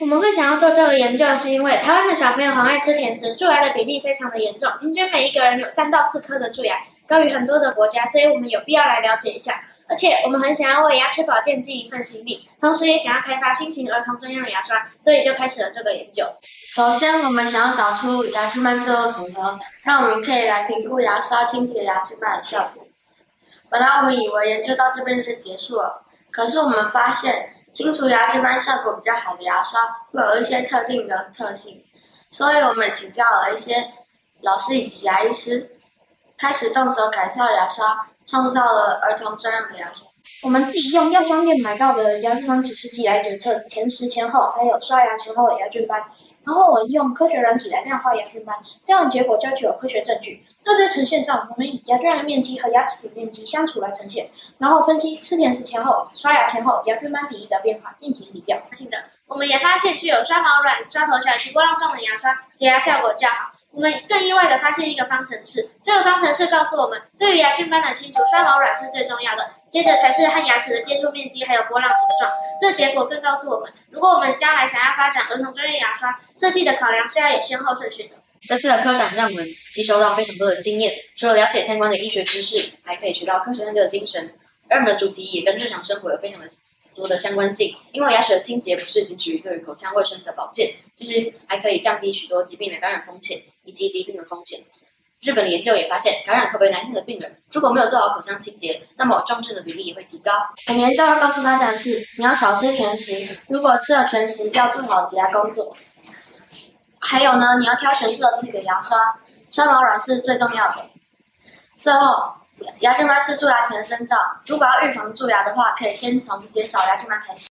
我们会想要做这个研究，是因为台湾的小朋友很爱吃甜食，蛀牙的比例非常的严重，平均每一个人有3到4颗的蛀牙，高于很多的国家，所以我们有必要来了解一下。而且我们很想要为牙齿保健尽一份心力，同时也想要开发新型儿童专用牙刷，所以就开始了这个研究。 首先，我们想要找出牙菌斑最后组合，让我们可以来评估牙刷清洁牙菌斑的效果。本来我们以为研究到这边就结束了，可是我们发现清除牙菌斑效果比较好的牙刷会有一些特定的特性，所以我们请教了一些老师以及牙医师，开始动手改造牙刷，创造了儿童专用的牙刷。 我们自己用药妆店买到的牙菌斑指示剂来检测甜食前后，还有刷牙前后的牙菌斑。然后我们用科学软体来量化牙菌斑，这样的结果就具有科学证据。那在呈现上，我们以牙菌斑的面积和牙齿的面积相处来呈现，然后分析吃甜食前后、刷牙前后牙菌斑比例的变化，进行比较。是的，我们也发现具有刷毛软、刷头小以及波浪状的牙刷洁牙效果较好。我们更意外地发现一个方程式，这个方程式告诉我们，对于牙菌斑的清除，刷毛软是最重要的，接着才是和牙齿的接触面积还有波浪形状。这结果更告诉我们，如果我们将来想要发展儿童专用牙刷，设计的考量是要有先后顺序的。 这次的科展让我们吸收到非常多的经验，除了了解相关的医学知识，还可以学到科学探究的精神。而我们的主题也跟日常生活有非常多的相关性，因为牙齿的清洁不是仅止于对于口腔卫生的保健，其实还可以降低许多疾病的感染风险以及疾病的风险。日本的研究也发现，感染COVID-19的病人如果没有做好口腔清洁，那么重症的比例也会提高。 我们研究要告诉大家的是，你要少吃甜食，如果吃了甜食，就要做好洁牙工作。还有呢，你要挑选适合自己的牙刷，刷毛软是最重要的。最后，牙菌斑是蛀牙前的征兆，如果要预防蛀牙的话，可以先从减少牙菌斑开始。